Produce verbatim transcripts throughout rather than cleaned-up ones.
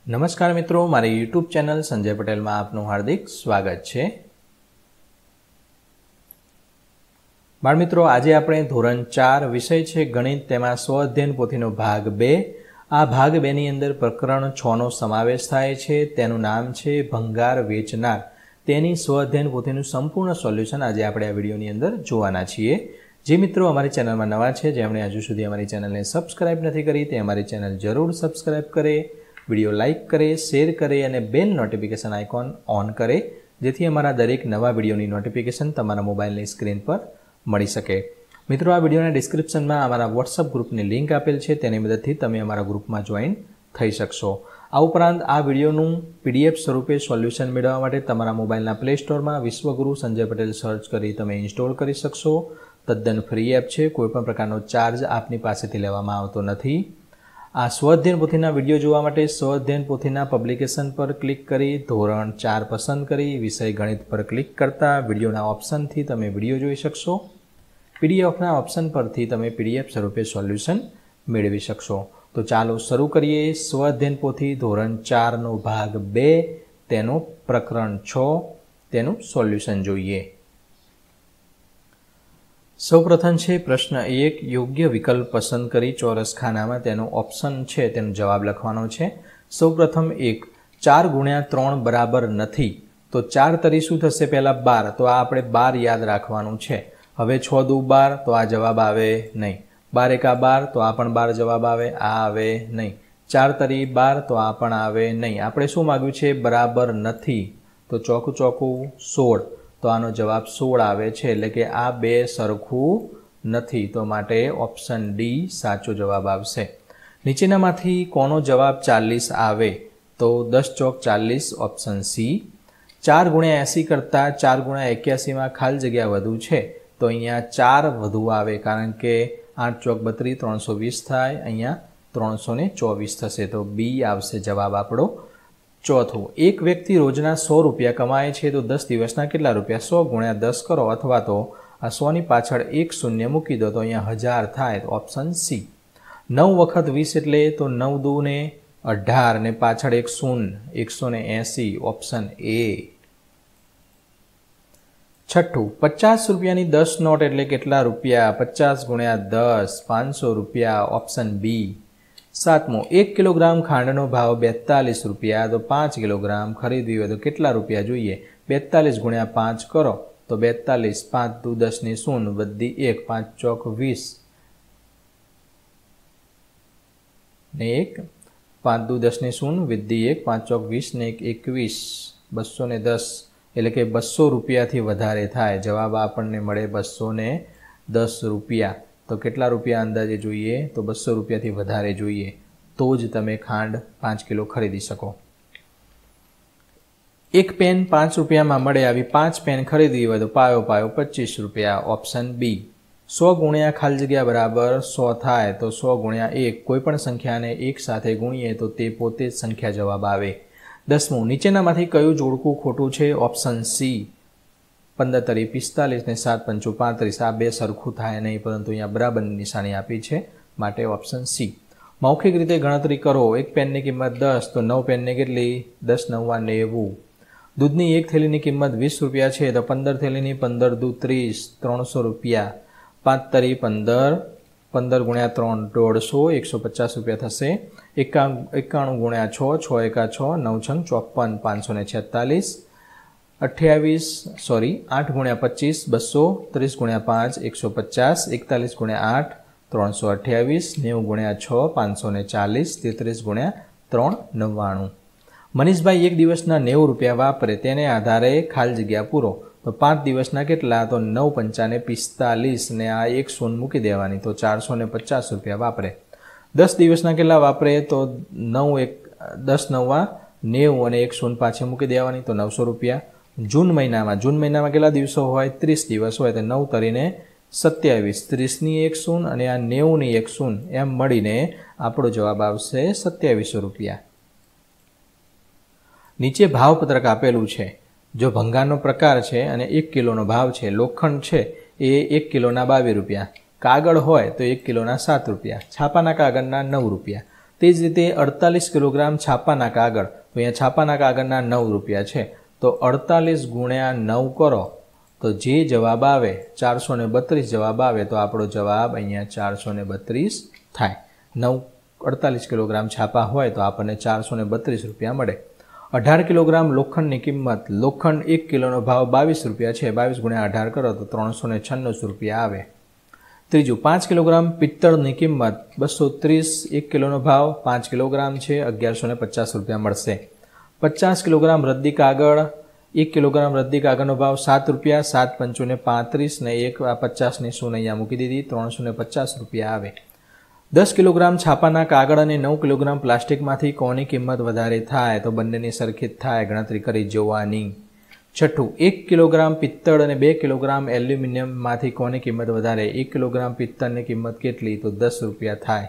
નમસ્કાર મિત્રો, મારી યુટ્યુબ ચેનલ સંજય પટેલમાં આપનું હાર્દિક સ્વાગત છે। બાળ મિત્રો, આજે આપણે ધોરણ ચાર વિષય છે ગણિત, તેમાં સ્વઅધ્યયન પોથીનો ભાગ બે। આ ભાગ બે ની અંદર પ્રકરણ છ નો સમાવેશ થાય છે। તેનું નામ છે ભંગાર વેચનાર। તેની સ્વઅધ્યયન પોથીનું સંપૂર્ણ સોલ્યુશન આજે આપણે આ વિડીયોની અંદર જોવાના છીએ। જે મિત્રો અમારી ચેનલમાં નવા છે, જેમણે હજુ સુધી અમારી ચેનલને સબસ્ક્રાઇબ નથી કરી, તે અમારી ચેનલ જરૂર સબસ્ક્રાઇબ કરે, વિડીયો લાઇક કરે, શેર કરે અને બેલ નોટિફિકેશન આઇકોન ઓન કરે, જેથી અમારા દરેક નવા વિડીયોની નોટિફિકેશન તમારા મોબાઈલની સ્ક્રીન પર મળી શકે। મિત્રો, આ વિડીયોના ડિસ્ક્રિપ્શનમાં અમારા વોટ્સઅપ ગ્રુપની લિંક આપેલ છે, તેની મદદથી તમે અમારા ગ્રુપમાં જોઈન થઈ શકશો। આ ઉપરાંત આ વિડીયોનું પીડીએફ સ્વરૂપે સોલ્યુશન મેળવવા માટે તમારા મોબાઈલના પ્લે સ્ટોરમાં વિશ્વગુરુ સંજય પટેલ સર્ચ કરી તમે ઇન્સ્ટોલ કરી શકશો। તદ્દન ફ્રી એપ છે, કોઈપણ પ્રકારનો ચાર્જ આપની પાસેથી લેવામાં આવતો નથી। આ સ્વઅધ્યયન પોથીના વિડીયો જોવા માટે સ્વઅધ્યયન પોથીના પબ્લિકેશન પર ક્લિક કરી ધોરણ ચાર પસંદ કરી વિષય ગણિત પર ક્લિક કરતા વિડીયોના ઓપ્શનથી તમે વિડીયો જોઈ શકશો। પીડીએફના ઓપ્શન પરથી તમે પીડીએફ સ્વરૂપે સોલ્યુશન મેળવી શકશો। તો ચાલો શરૂ કરીએ। સ્વઅધ્યયન પોથી ધોરણ ચારનો ભાગ બે, તેનું પ્રકરણ છ, તેનું સોલ્યુશન જોઈએ। સૌપ્રથમ છે પ્રશ્ન એક, યોગ્ય વિકલ્પ પસંદ કરી ચોરસ ખાનામાં તેનો ઓપ્શન છે તેનો જવાબ લખવાનો છે। સૌપ્રથમ એક, ચાર ગુણ્યા ત્રણ બરાબર નથી, તો ચાર તરી શું થશે? પહેલાં બાર, તો આ આપણે બાર યાદ રાખવાનું છે। હવે છ દુ બાર, તો આ જવાબ આવે નહીં। બાર એકા બાર, તો આ પણ બાર જવાબ આવે, આ આવે નહીં। ચાર તરી બાર, તો આ પણ આવે નહીં। આપણે શું માગ્યું છે? બરાબર નથી, તો ચોકું ચોકું સોળ, તો આનો જવાબ સોળ આવે છે, એટલે કે આ બે સરખું નથી, તો માટે ઓપ્શન ડી સાચો જવાબ આવશે। નીચેનામાંથી કોનો જવાબ ચાલીસ આવે? તો દસ ચોક ચાલીસ, ઓપ્શન સી। ચાર ગુણ્યા એંસી કરતાં ચાર ગુણ્યા એક્યાસીમાં ખાલી જગ્યા વધુ છે, તો અહીંયા ચાર વધુ આવે, કારણ કે આઠ ચોક બત્રીસ, ત્રણસો વીસ થાય, અહીંયા ત્રણસો ને ચોવીસ થશે, તો બી આવશે જવાબ આપણો। ચોથું, એક વ્યક્તિ રોજના સો રૂપિયા કમાય છે, તો દસ દિવસના કેટલા રૂપિયા? સો ગુણ્યા દસ કરો, અથવા તો આ સોની પાછળ એક શૂન્ય મૂકી દો, તો અહીંયા હજાર થાય, તો ઓપ્શન સી। નવ વખત વીસ એટલે તો નવ દુ ને અઢાર ને પાછળ એક શૂન્ય, એકસો ને એંસી, ઓપ્શન એ। છઠ્ઠું, પચાસ રૂપિયાની દસ નોટ એટલે કેટલા રૂપિયા? પચાસ ગુણ્યા દસ, પાંચસો રૂપિયા, ઓપ્શન બી। સાતમું, એક કિલોગ્રામ ખાંડનો ભાવ બેતાલીસ રૂપિયા, તો પાંચ કિલોગ્રામ ખરીદવી હોય તો કેટલા રૂપિયા જોઈએ? બેતાલીસ ગુણ્યા પાંચ કરો, તો બેતાલીસ, પાંચ દુ દસ ની શૂન્ય, બધી એક, પાંચ ચોક વીસ ને એક, પાંચ દુ દસ ની શૂન્ય, વિદ્ધી એક, પાંચ ચોક વીસ ને એક એકવીસ, બસો ને દસ, એટલે કે બસો રૂપિયાથી વધારે થાય। જવાબ આપણને મળે બસો ને દસ રૂપિયા। તો કેટલા રૂપિયા અંદાજે જોઈએ? તો બસો રૂપિયાથી વધારે જોઈએ, તો જ તમે ખાંડ પાંચ કિલો ખરીદી શકો। એક પેન પાંચ રૂપિયામાં મળે, આવી પાંચ પેન ખરીદવી હોય તો પાયો પાયો પચીસ રૂપિયા, ઓપ્શન બી। સો ગુણ્યા ખાલી જગ્યા બરાબર સો થાય, તો સો ગુણ્યા એક, કોઈ પણ સંખ્યાને એક સાથે ગુણીએ તો તે પોતે જ સંખ્યા જવાબ આવે। દસમું, નીચેનામાંથી કયું જોડકું ખોટું છે? Option C. પંદર તરી પિસ્તાલીસ ને સાત પંચું પાંત્રીસ, આ બે સરખું થાય નહીં, પરંતુ અહીંયા બરાબરની નિશાની આપી છે, માટે ઓપ્શન સી। મૌખિક રીતે ગણતરી કરો। એક પેનની કિંમત દસ, તો નવ પેનની કેટલી? દસ નવ્વા નેવું। દૂધની એક થેલીની કિંમત વીસ રૂપિયા છે, તો પંદર થેલીની પંદર દુ ત્રીસ, ત્રણસો રૂપિયા। પાંચ તરી પંદર, પંદર ગુણ્યા ત્રણ દોઢસો, એકસો પચાસ રૂપિયા થશે। એકા એકાણું ગુણ્યા છ, છ એકા છ, નવ છંગ ચોપન, પાંચસો ને છેતાલીસ। અઠ્યાવીસ સોરી આઠ ગુણ્યા પચીસ, બસો। ત્રીસ ગુણ્યા પાંચ, એકસો પચાસ। એકતાલીસ ગુણ્યા આઠ, ત્રણસો અઠ્યાવીસ। નેવું ગુણ્યા છ, પાંચસો ને ચાલીસ। તેત્રીસ ગુણ્યા ત્રણ, નવ્વાણું। મનીષભાઈ એક દિવસના નેવું રૂપિયા વાપરે, તેને આધારે ખાલી જગ્યા પૂરો, તો પાંચ દિવસના કેટલા? તો નવ પંચાને પિસ્તાલીસ, ને આ એક શૂન્ય મૂકી દેવાની, તો ચારસો ને પચાસ રૂપિયા વાપરે। દસ દિવસના કેટલા વાપરે? તો નવ એક દસ નવ્વા નેવું, અને એક શૂન્ય પાછી મૂકી દેવાની, તો નવસો રૂપિયા। જૂન મહિનામાં જૂન મહિનામાં કેટલા દિવસો હોય? ત્રીસ દિવસ હોય, તો નવ તરીને સત્યાવીસ, ત્રીસની એક શૂન્ય અને આ નેવુંની એક શૂન્ય, એમ મળીને આપણો જવાબ આવશે સત્યાવીસો રૂપિયા। નીચે ભાવપત્રક આપેલું છે। જો ભંગારનો પ્રકાર છે અને એક કિલોનો ભાવ છે, લોખંડ છે એ એક કિલોના બાવીસ રૂપિયા, કાગળ હોય તો એક કિલોના સાત રૂપિયા, છાપાના કાગળના નવ રૂપિયા, તે જ રીતે અડતાલીસ કિલોગ્રામ છાપાના કાગળ, તો અહીંયા છાપાના કાગળના નવ રૂપિયા છે, તો અડતાલીસ ગુણ્યા નવ કરો તો જે જવાબ આવે ચારસો ને બત્રીસ જવાબ આવે, તો આપણો જવાબ અહીંયા ચારસો ને બત્રીસ થાય. નવ અડતાલીસ કિલોગ્રામ છાપા હોય તો આપણને ચારસો ને બત્રીસ રૂપિયા મળે. અઢાર કિલોગ્રામ લોખંડની કિંમત, લોખંડ એક કિલોનો ભાવ બાવીસ રૂપિયા છે, બાવીસ ગુણ્યા અઢાર કરો તો ત્રણસો ને છન્નું રૂપિયા આવે. ત્રીજું, પાંચ કિલોગ્રામ પિત્તળની કિંમત બસો ત્રીસ, એક કિલોનો ભાવ પાંચ કિલોગ્રામ છે, અગિયારસો ને પચાસ રૂપિયા મળશે. પચાસ કિલોગ્રામ રદ્દી કાગળ, એક કિલોગ્રામ રદ્દી કાગળનો ભાવ સાત રૂપિયા, સાત પંચો ને પાંત્રીસ ને એક આ પચાસની શૂન્ય અહીંયા મૂકી દીધી, ત્રણસો ને પચાસ રૂપિયા આવે. દસ કિલોગ્રામ છાપાના કાગળ અને નવ કિલોગ્રામ પ્લાસ્ટિકમાંથી કોની કિંમત વધારે થાય, તો બંનેની સરખી જ થાય, ગણતરી કરી જોવાની. છઠ્ઠું, એક કિલોગ્રામ પિત્તળ અને બે કિલોગ્રામ એલ્યુમિનિયમમાંથી કોની કિંમત વધારે, એક કિલોગ્રામ પિત્તળની કિંમત કેટલી, તો દસ રૂપિયા થાય.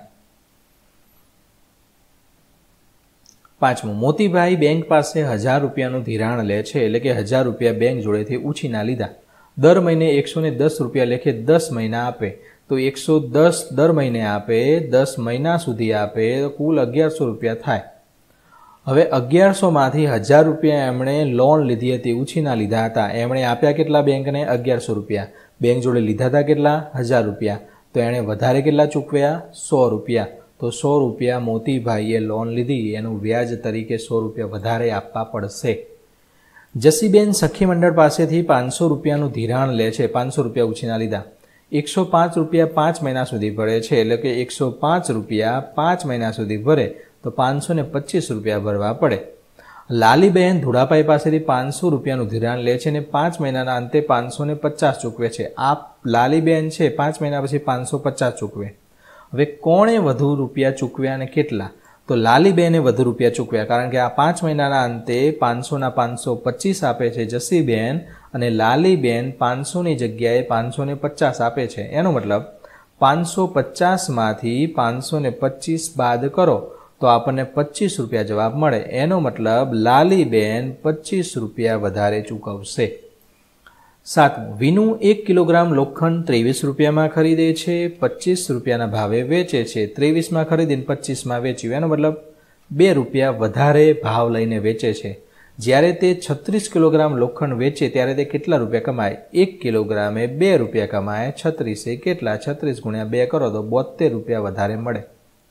પાંચમું, મોતીભાઈ બેંક પાસે હજાર રૂપિયાનું ધિરાણ લે છે, એટલે કે હજાર રૂપિયા બેંક જોડેથી ઉછીના લીધા. દર મહિને એકસો ને દસ રૂપિયા લેખે દસ મહિના આપે, તો એકસો દસ દર મહિને આપે, દસ મહિના સુધી આપે, તો કુલ અગિયારસો રૂપિયા થાય. હવે અગિયારસોમાંથી હજાર રૂપિયા એમણે લોન લીધી હતી, ઉછીના લીધા હતા, એમણે આપ્યા કેટલા બેંકને, અગિયારસો રૂપિયા. બેંક જોડે લીધા હતા કેટલા, હજાર રૂપિયા, તો એણે વધારે કેટલા ચૂકવ્યા, સો રૂપિયા. તો સો રૂપિયા મોતીભાઈએ લોન લીધી, એનું વ્યાજ તરીકે સો રૂપિયા વધારે આપવા પડશે. જસીબેન સખી મંડળ પાસેથી પાંચસો રૂપિયાનું ધિરાણ લે છે, પાંચસો રૂપિયા ઉછીના લીધા. એકસો પાંચ રૂપિયા પાંચ મહિના સુધી ભરે છે, એટલે કે એકસો પાંચ રૂપિયા પાંચ મહિના સુધી ભરે તો પાંચસો ને પચીસ રૂપિયા ભરવા પડે. લાલીબેન ધુડાભાઈ પાસેથી પાંચસો રૂપિયાનું ધિરાણ લે છે અને પાંચ મહિનાના અંતે પાંચસો ને પચાસ ચૂકવે છે. આ લાલીબેન છે પાંચ મહિના પછી પાંચસો પચાસ ચૂકવે. હવે કોણે વધુ રૂપિયા ચૂકવ્યા અને કેટલા, તો લાલીબેને વધુ રૂપિયા ચૂકવ્યા, કારણ કે આ પાંચ મહિનાના અંતે પાંચસોના પાંચસો પચીસ આપે છે જસીબેન, અને લાલીબેન પાંચસોની જગ્યાએ પાંચસો ને પચાસ આપે છે. એનો મતલબ પાંચસો પચાસમાંથી પાંચસો ને પચીસ બાદ કરો તો આપણને પચીસ રૂપિયા જવાબ મળે. એનો મતલબ લાલીબેન પચીસ રૂપિયા વધારે ચૂકવશે. સાતમું, વિનુ એક કિલોગ્રામ લોખંડ ત્રેવીસ રૂપિયામાં ખરીદે છે, પચીસ રૂપિયાના ભાવે વેચે છે. ત્રેવીસમાં ખરીદીને પચીસમાં વેચ્યું, એનો મતલબ બે રૂપિયા વધારે ભાવ લઈને વેચે છે. જ્યારે તે છત્રીસ કિલોગ્રામ લોખંડ વેચે ત્યારે તે કેટલા રૂપિયા કમાય, એક કિલોગ્રામે બે રૂપિયા કમાય. છત્રીસે કેટલા, છત્રીસ ગુણ્યા બે કરો તો બોતેર રૂપિયા વધારે મળે.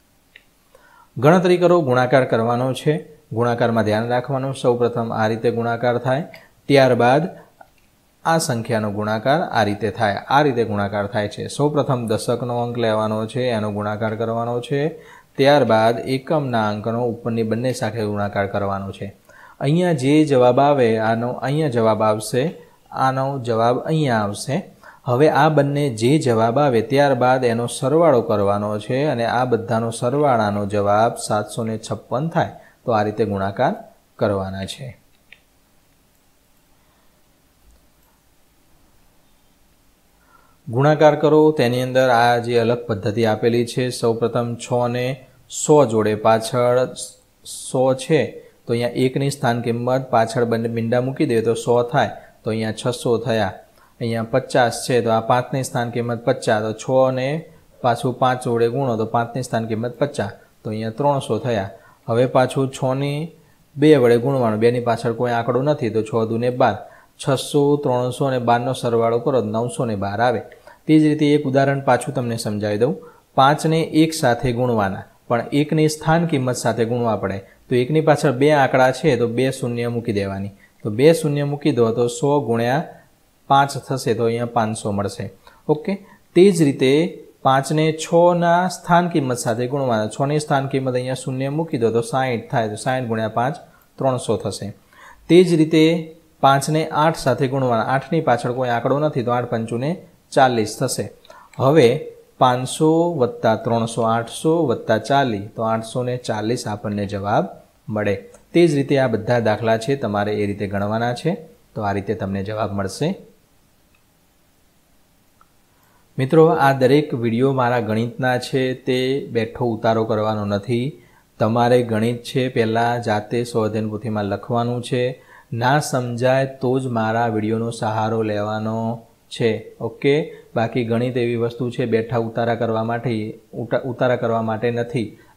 ગણતરી કરો, ગુણાકાર કરવાનો છે. ગુણાકારમાં ધ્યાન રાખવાનું, સૌ પ્રથમ આ રીતે ગુણાકાર થાય, ત્યારબાદ આ સંખ્યાનો ગુણાકાર આ રીતે થાય. આ રીતે ગુણાકાર થાય છે. સૌ પ્રથમ દશકનો અંક લેવાનો છે, એનો ગુણાકાર કરવાનો છે, ત્યારબાદ એકમના અંકનો ઉપરની બંને સાથે ગુણાકાર કરવાનો છે. અહીંયા જે જવાબ આવે આનો અહીંયા જવાબ આવશે, આનો જવાબ અહીંયા આવશે. હવે આ બંને જે જવાબ આવે ત્યારબાદ એનો સરવાળો કરવાનો છે, અને આ બધાનો સરવાળાનો જવાબ સાતસો ને છપ્પન થાય. તો આ રીતે ગુણાકાર કરવાના છે. ગુણાકાર કરો, તેની અંદર આ જે અલગ પદ્ધતિ આપેલી છે. સૌપ્રથમ છ ને સો જોડે પાછળ સો છે, તો અહીંયા એકની સ્થાન કિંમત પાછળ બંને મીંડા મૂકી દે તો સો થાય, તો અહીંયા છસો થયા. અહીંયા પચાસ છે, તો આ પાંચની સ્થાન કિંમત પચાસ, તો છ ને પાછું પાંચ જોડે ગુણો તો પાંચની સ્થાન કિંમત પચાસ, તો અહીંયા ત્રણસો થયા. હવે પાછું છની બે વડે ગુણવાનું, બેની પાછળ કોઈ આંકડો નથી, તો છ દૂને બાર, છસો ત્રણસો અને બારનો સરવાળો કરો નવસો ને બાર આવે. તે જ રીતે એક ઉદાહરણ પાછું તમને સમજાવી દઉં. પાંચને એક સાથે ગુણવાના, પણ એકની સ્થાન કિંમત સાથે ગુણવા પડે. તો એકની પાછળ બે આંકડા છે, તો બે શૂન્ય મૂકી દેવાની. તો બે શૂન્ય મૂકી દો તો સો ગુણ્યા પાંચ થશે, તો અહીંયા પાંચસો મળશે. ઓકે, તે જ રીતે પાંચને છના સ્થાન કિંમત સાથે ગુણવાના. છની સ્થાન કિંમત અહીંયા શૂન્ય મૂકી દો તો સાહીઠ થાય, તો સાહીઠ ગુણ્યા પાંચ ત્રણસો થશે. તે જ રીતે પાંચને આઠ સાથે ગુણવાના. આઠની પાછળ કોઈ આંકડો નથી, તો આઠ પંચુને ચાલીસ થશે. હવે પાંચસો વત્તા ત્રણસો આઠસો વત્તા ચાલીસ, તો આઠસો ને ચાલીસ આપણને જવાબ મળે. તે જ રીતે આ બધા દાખલા છે તમારે એ રીતે ગણવાના છે, તો આ રીતે તમને જવાબ મળશે. મિત્રો, આ દરેક વિડીયો મારા ગણિતના છે, તે બેઠો ઉતારો કરવાનો નથી. તમારે ગણિત છે પહેલાં જાતે સ્વાધ્યાય પોથીમાં લખવાનું છે. ના સમજાય તો જ મારા વિડીયોનો સહારો લેવાનો છે. ઓકે, બાકી ગણિત એવી વસ્તુ છે બેઠા ઉતારા કરવા માટે ઉતારા કરવા માટે નથી.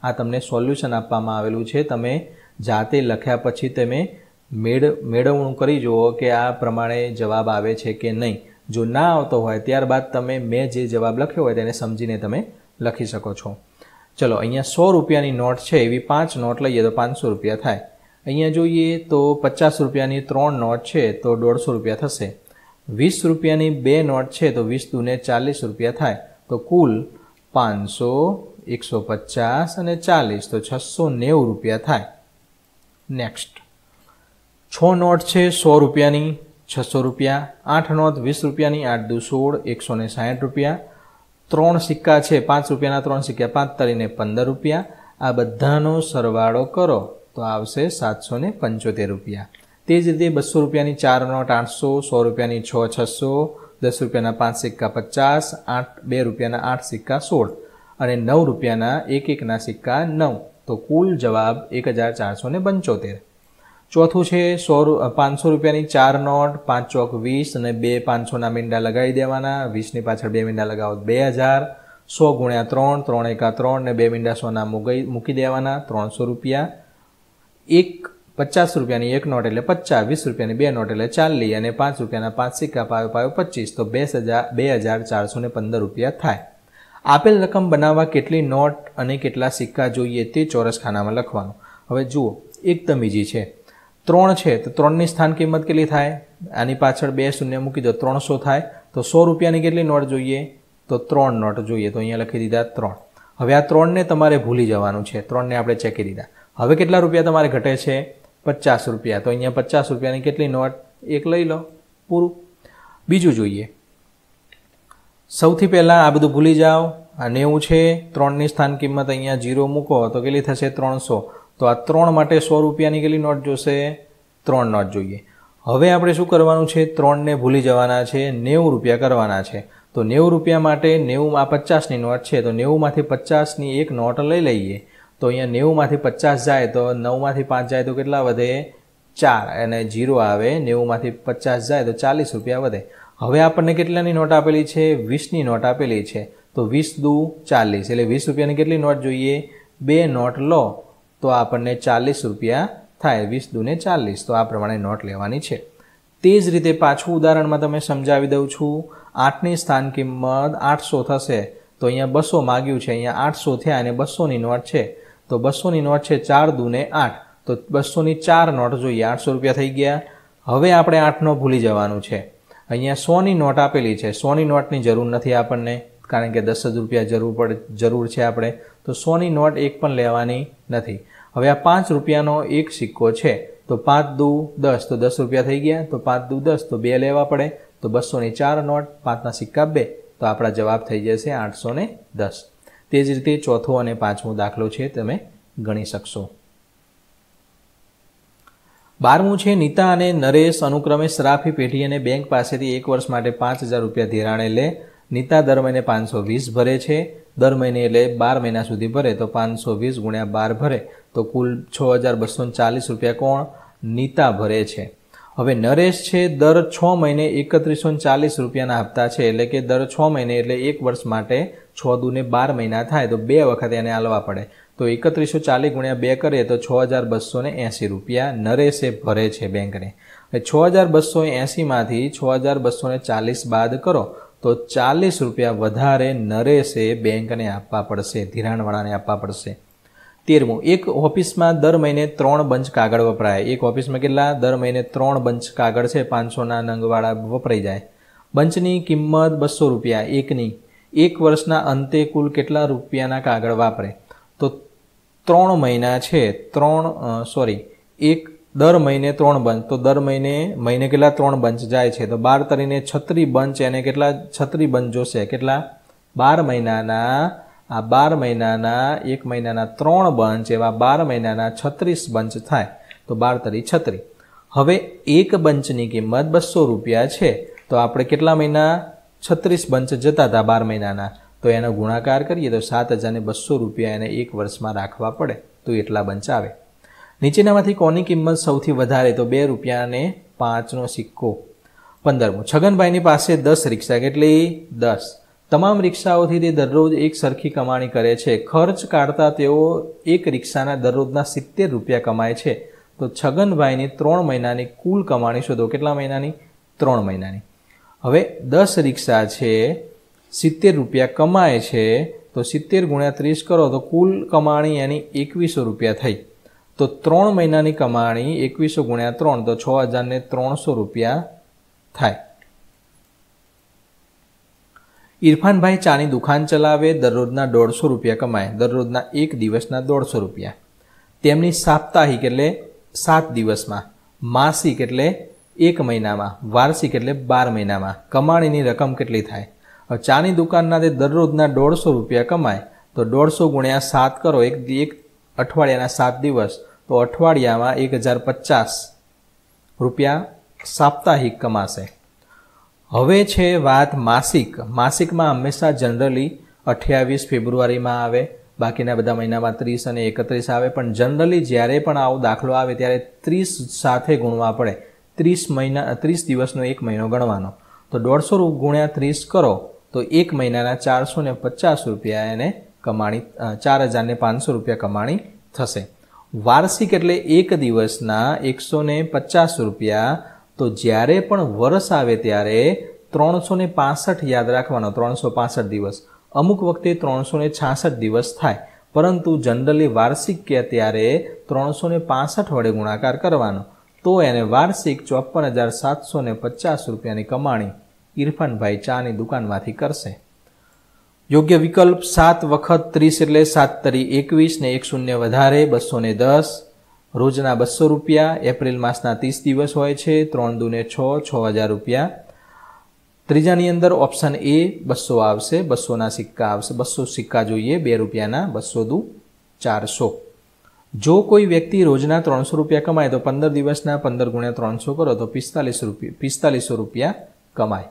આ તમને સોલ્યુશન આપવામાં આવેલું છે, તમે જાતે લખ્યા પછી તમે મેળ મેળવણું કરી જુઓ કે આ પ્રમાણે જવાબ આવે છે કે નહીં. જો ના આવતો હોય ત્યારબાદ તમે મેં જે જવાબ લખ્યો હોય તેને સમજીને તમે લખી શકો છો. ચલો, અહીંયા સો રૂપિયાની નોટ છે, એવી પાંચ નોટ લઈએ તો પાંચસો રૂપિયા થાય. અહીંયા જોઈએ તો પચાસ રૂપિયાની ત્રણ નોટ છે તો દોઢસો રૂપિયા થશે. વીસ રૂપિયાની બે નોટ છે તો વીસ દૂને ચાલીસ રૂપિયા થાય. તો કુલ પાંચસો, એકસો પચાસ અને ચાલીસ તો છસો નેવું રૂપિયા થાય. નેક્સ્ટ, છ નોટ છે સો રૂપિયાની, છસો રૂપિયા. આઠ નોટ વીસ રૂપિયાની, આઠ દુ સોળ, એકસો ને સાઠ રૂપિયા. ત્રણ સિક્કા છે પાંચ રૂપિયાના, ત્રણ સિક્કા પાંચ તરીને પંદર રૂપિયા. આ બધાનો સરવાળો કરો તો આવશે સાતસો ને પંચોતેર રૂપિયા. તે જ રીતે બસો રૂપિયાની ચાર નોટ આઠસો, સો રૂપિયાની છ છસો, દસ રૂપિયાના પાંચ સિક્કા પચાસ, આઠ બે રૂપિયાના આઠ સિક્કા સોળ અને નવ રૂપિયાના એક એકના સિક્કા નવ. તો કુલ જવાબ એક હજાર ચારસો ને પંચોતેર. ચોથું છે સો પાંચસો રૂપિયાની ચાર નોટ, પાંચ ચોક વીસ અને બે પાંચસોના મીંડા લગાવી દેવાના. વીસની પાછળ બે મીંડા લગાવો બે હજાર. સો ગુણ્યા ત્રણ, ત્રણ એકા ત્રણ ને બે મીંડા સોના મૂકી મૂકી દેવાના, ત્રણસો રૂપિયા. એક પચાસ રૂપિયાની એક નોટ એટલે પચાસ, વીસ રૂપિયાની બે નોટ એટલે ચાલીસ અને પાંચ રૂપિયાના પાંચ સિક્કા પાયો પાયો પચીસ. તો બે હજાર બે હજાર ચારસો ને પંદર રૂપિયા થાય. આપેલ રકમ બનાવવા કેટલી નોટ અને કેટલા સિક્કા જોઈએ તે ચોરસ ખાનામાં લખવાનું. હવે જુઓ, એકદમ ઈઝી છે. ત્રણ છે તો ત્રણની સ્થાન કિંમત કેટલી થાય? આની પાછળ બે શૂન્ય મૂકી દો, ત્રણસો થાય. તો સો રૂપિયાની કેટલી નોટ જોઈએ? તો ત્રણ નોટ જોઈએ. તો અહીંયા લખી દીધા ત્રણ. હવે આ ત્રણને તમારે ભૂલી જવાનું છે. ત્રણને આપણે ચેકી દીધા. હવે કેટલા રૂપિયા તમારે ઘટે છે? પચાસ રૂપિયા. તો અહીંયા પચાસ રૂપિયાની કેટલી નોટ? એક લઈ લો, પૂરું. બીજું જોઈએ. સૌથી પહેલાં આ બધું ભૂલી જાઓ. આ નેવું છે, ત્રણની સ્થાન કિંમત અહીંયા જીરો મૂકો તો કેટલી થશે? ત્રણસો. તો આ ત્રણ માટે સો રૂપિયાની કેટલી નોટ જોશે? ત્રણ નોટ જોઈએ. હવે આપણે શું કરવાનું છે? ત્રણને ભૂલી જવાના છે, નેવું રૂપિયા કરવાના છે. તો નેવું રૂપિયા માટે નેવું આ પચાસની નોટ છે તો નેવુંમાંથી પચાસની એક નોટ લઈ લઈએ. તો અહીંયા નેવુંમાંથી પચાસ જાય તો નવમાંથી પાંચ જાય તો કેટલા વધે? ચાર અને જીરો આવે. નેવુંમાંથી પચાસ જાય તો ચાલીસ રૂપિયા વધે. હવે આપણને કેટલાની નોટ આપેલી છે? વીસની નોટ આપેલી છે. તો વીસ દુ ચાલીસ એટલે વીસ રૂપિયાની કેટલી નોટ જોઈએ? બે નોટ લો તો આપણને ચાલીસ રૂપિયા થાય. વીસ દૂને ચાલીસ. તો આ પ્રમાણે નોટ લેવાની છે. તે જ રીતે પાછું ઉદાહરણમાં તમે સમજાવી દઉં છું. આઠની સ્થાન કિંમત આઠસો થશે તો અહીંયા બસો માગ્યું છે, અહીંયા આઠસો થયા અને બસોની નોટ છે તો બસોની નોટ છે ચાર દૂને આઠ. તો બસોની ચાર નોટ જોઈએ. આઠસો રૂપિયા થઈ ગયા. હવે આપણે આઠનો ભૂલી જવાનું છે. અહીંયા સોની નોટ આપેલી છે. સોની નોટની જરૂર નથી આપણને, કારણ કે દસ જ રૂપિયા જરૂર પડે જરૂર છે આપણે. તો સોની નોટ એક પણ લેવાની નથી. હવે આ પાંચ રૂપિયાનો એક સિક્કો છે તો પાંચ દુ દસ, તો દસ રૂપિયા થઈ ગયા. તો પાંચ દુ દસ તો બે લેવા પડે. તો બસોની ચાર નોટ, પાંચના સિક્કા બે. તો આપણા જવાબ થઈ જશે આઠસો ને દસ. તે જ રીતે ચોથો અને પાંચમો દાખલો છે તમે ગણી શકશો. બારમું છે નીતા અને નરેશ અનુક્રમે સરાફી પેઢી અને બેંક પાસેથી એક વર્ષ માટે પાંચ હજાર રૂપિયા ધિરાણે લે. નીતા દર મહિને પાંચસો વીસ ભરે છે. દર મહિને એટલે બાર મહિના સુધી ભરે તો પાંચસો વીસ ગુણ્યા બાર ભરે તો કુલ છ હજાર બસો ચાલીસ રૂપિયા કોણ? નીતા ભરે છે. હવે નરેશ છે દર છ મહિને એકત્રીસો ચાલીસ રૂપિયાના હપ્તા છે, એટલે કે દર છ મહિને એટલે એક વર્ષ માટે છ દૂને બાર મહિના થાય તો બે વખત એને આલવા પડે. તો એકત્રીસો ચાલીસ ગુણ્યા બે કરીએ તો છ હજાર બસો ને એંસી રૂપિયા નરેશે ભરે છે બેંકને. હવે છ હજાર બસો એંસીમાંથી છ હજાર બસો ને ચાલીસ બાદ કરો તો ચાલીસ રૂપિયા વધારે નરેશે બેંકને આપવા પડશે, ધિરાણવાળાને આપવા પડશે. તેરમું, એક ઓફિસમાં દર મહિને ત્રણ બંચ કાગળ વપરાય. એક ઓફિસમાં કેટલા? દર મહિને ત્રણ બંચ કાગળ છે, પાંચસોના નંગવાળા વપરાઈ જાય. બંચની કિંમત બસો રૂપિયા એકની. એક વર્ષના અંતે કુલ કેટલા રૂપિયાના કાગળ વાપરે? તો ત્રણ મહિના છે, ત્રણ સોરી એક દર મહિને ત્રણ બંચ, તો દર મહિને મહિને કેટલા? ત્રણ બંચ જાય છે. તો બાર તરીને છત્રી બંચ એને કેટલા? છત્રી બંચ જોશે. કેટલા? બાર મહિનાના આ બાર મહિનાના એક મહિનાના ત્રણ બંચ એવા બાર મહિનાના છત્રીસ બંચ થાય. તો બાર તરી છત્રી. હવે એક બંચની કિંમત બસો રૂપિયા છે તો આપણે કેટલા મહિના? છત્રીસ બંચ જતા હતા બાર મહિનાના. તો એનો ગુણાકાર કરીએ તો સાત હજાર ને બસો રૂપિયા એને એક વર્ષમાં રાખવા પડે. તો એટલા બંચ આવે. નીચેનામાંથી કોની કિંમત સૌથી વધારે? તો બે રૂપિયા અને પાંચનો સિક્કો. પંદરમું, છગનભાઈની પાસે દસ રિક્ષા. કેટલી? દસ. તમામ રિક્ષાઓથી તે દરરોજ એક સરખી કમાણી કરે છે. ખર્ચ કાઢતા તેઓ એક રિક્ષાના દરરોજના સિત્તેર રૂપિયા કમાય છે. તો છગનભાઈની ત્રણ મહિનાની કુલ કમાણી શોધો. કેટલા મહિનાની? ત્રણ મહિનાની. હવે દસ રિક્ષા છે, સિત્તેર રૂપિયા કમાય છે, તો સિત્તેર ગુણ્યા ત્રીસ કરો તો કુલ કમાણી એની એકવીસો રૂપિયા થઈ. તો ત્રણ મહિનાની કમાણી એકવીસો ગુણ્યા ત્રણ તો છ હજાર ને ત્રણસો રૂપિયા થાય. ઇરફાનભાઈ ચાની દુકાન ચલાવે, દરરોજના દોઢસો રૂપિયા કમાય, દરરોજના એક દિવસના દોઢસો રૂપિયા. તેમની સાપ્તાહિક એટલે સાત દિવસમાં, માસિક એટલે એક મહિનામાં, વાર્ષિક એટલે બાર મહિનામાં કમાણીની રકમ કેટલી થાય? હવે ચાની દુકાનના તે દરરોજના દોઢસો રૂપિયા કમાય તો દોઢસો ગુણ્યા સાત કરો, એક એક અઠવાડિયાના સાત દિવસ, તો અઠવાડિયામાં એક હજાર પચાસ રૂપિયા સાપ્તાહિક કમાશે. હવે છે વાત માસિક. માસિકમાં હંમેશા જનરલી અઠ્યાવીસ ફેબ્રુઆરીમાં આવે, બાકીના બધા મહિનામાં ત્રીસ અને એકત્રીસ આવે, પણ જનરલી જ્યારે પણ આવો દાખલો આવે ત્યારે ત્રીસ સાથે ગુણવા પડે. ત્રીસ મહિના ત્રીસ દિવસનો એક મહિનો ગણવાનો. તો દોઢસો ગુણ્યા ત્રીસ કરો તો એક મહિનાના ચારસો ને પચાસ રૂપિયા એને કમાણી, ચાર હજાર ને પાંચસો રૂપિયા કમાણી થશે. વાર્ષિક એટલે એક દિવસના એકસો ને પચાસ રૂપિયા. તો જ્યારે પણ વર્ષ આવે ત્યારે ત્રણસો ને પાસઠ યાદ રાખવાનો, ત્રણસો પાસઠ દિવસ. અમુક વખતે ત્રણસો ને છાસઠ દિવસ થાય, પરંતુ જનરલી વાર્ષિક કે ત્યારે ત્રણસો ને પાસઠ વડે ગુણાકાર કરવાનો, તો એને વાર્ષિક ચોપન હજાર સાતસો ને પચાસ રૂપિયાની કમાણી ઇરફાનભાઈ ચાની દુકાનમાંથી કરશે. યોગ્ય વિકલ્પ સાત વખત ત્રીસ એટલે સાત તરી એકવીસ ને એક શૂન્ય વધારે બસો ને દસ. રોજના બસો રૂપિયા. એપ્રિલ માસના ત્રીસ દિવસ હોય છે. ત્રણ દૂને છ, છ હજાર રૂપિયા. ત્રીજાની અંદર ઓપ્શન એ બસો આવશે, બસોના સિક્કા આવશે. બસો સિક્કા જોઈએ, બે રૂપિયાના, બસો દુ ચારસો. જો કોઈ વ્યક્તિ રોજના ત્રણસો રૂપિયા કમાય તો પંદર દિવસના પંદર ગુણ્યા ત્રણસો કરો તો પિસ્તાલીસ રૂપિયા પિસ્તાલીસો રૂપિયા કમાય.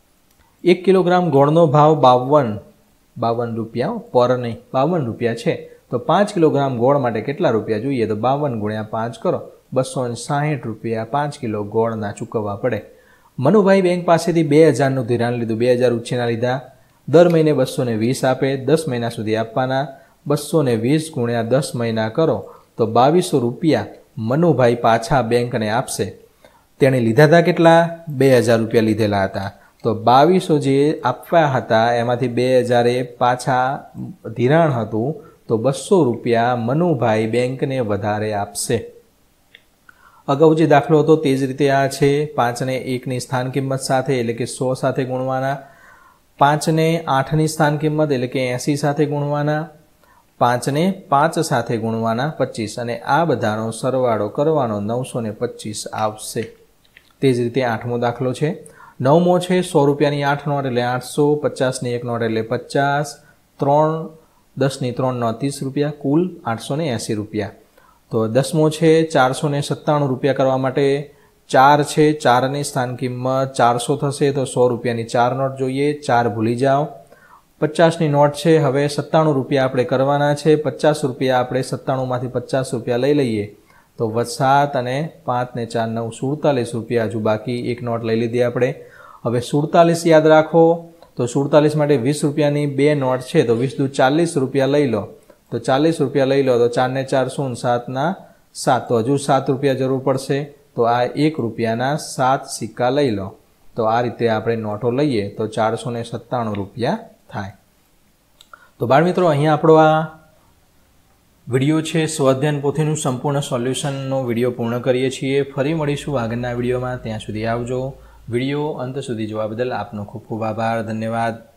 એક કિલોગ્રામ ગોળનો ભાવ બાવન બાવન રૂપિયા પર નહીં, બાવન રૂપિયા છે, તો પાંચ કિલોગ્રામ ગોળ માટે કેટલા રૂપિયા જોઈએ? તો બાવન ગુણ્યા પાંચ કરો, બસો સાહીઠ રૂપિયા પાંચ કિલો ગોળના ચૂકવવા પડે. મનુભાઈ બેંક પાસેથી બે હજારનું ધિરાણ લીધું, બે હજાર ઉછીના લીધા. દર મહિને બસો ને વીસ આપે, દસ મહિના સુધી આપવાના. બસો ને વીસ ગુણ્યા દસ મહિના કરો તો બાવીસો રૂપિયા મનુભાઈ પાછા બેંકને આપશે. તેણે લીધા હતા કેટલા? બે હજાર રૂપિયા લીધેલા હતા. તો બાવીસો જે આપવા હતા એમાંથી બે હજાર એ પાછા ધિરાણ હતું, તો બસો રૂપિયા મનુભાઈ બેંકને વધારે આપશે. અગાઉ જે દાખલો હતો તે જ રીતે આ છે. પાંચને એકની સ્થાન કિંમત સાથે એટલે કે સો સાથે ગુણવાના. પાંચને આઠની સ્થાન કિંમત એટલે કે એંસી સાથે ગુણવાના. પાંચને પાંચ સાથે ગુણવાના પચીસ, અને આ બધાનો સરવાળો કરવાનો, નવસો ને પચીસ આવશે. તે જ રીતે આઠમો દાખલો છે. નવમો છે સો રૂપિયાની આઠ નોટ એટલે આઠસો, પચાસની એક નોટ એટલે પચાસ, ત્રણ દસની ત્રણ નોટ ત્રીસ રૂપિયા, કુલ આઠસો ને એંસી રૂપિયા. તો દસમો છે ચારસો ને સત્તાણું રૂપિયા કરવા માટે ચાર છે, ચારની સ્થાન કિંમત ચારસો થશે, તો સો રૂપિયાની ચાર નોટ જોઈએ, ચાર ભૂલી જાઓ. પચાસની નોટ છે, હવે સત્તાણું રૂપિયા આપણે કરવાના છે. પચાસ રૂપિયા આપણે સત્તાણુંમાંથી પચાસ રૂપિયા લઈ લઈએ તો સાત અને પાંચ ને ચાર નવ સુડતાલીસ રૂપિયા હજુ બાકી, એક નોટ લઈ લીધી આપણે. હવે સુડતાલીસ યાદ રાખો, તો સુડતાલીસ માટે વીસ રૂપિયાની બે નોટ છે, તો વીસ દુ ચાલીસ રૂપિયા લઈ લો, તો ચાલીસ રૂપિયા લઈ લો તો ચાર ને ચાર શૂન, સાતના સાત, તો હજુ સાત રૂપિયા જરૂર પડશે, તો આ એક રૂપિયાના સાત સિક્કા લઈ લો. તો આ રીતે આપણે નોટો લઈએ તો ચારસો ને સત્તાણું રૂપિયા થાય. તો બાળમિત્રો, અહીંયા આપણો આ વિડીયો છે સ્વાધ્યાયન પોથીનું સંપૂર્ણ સોલ્યુશનનો વિડીયો પૂર્ણ કરીએ છીએ. ફરી મળીશું આગળના વિડીયોમાં. ત્યાં સુધી આવજો. વિડીયો અંત સુધી જોવા બદલ આપનો ખૂબ ખૂબ આભાર. ધન્યવાદ.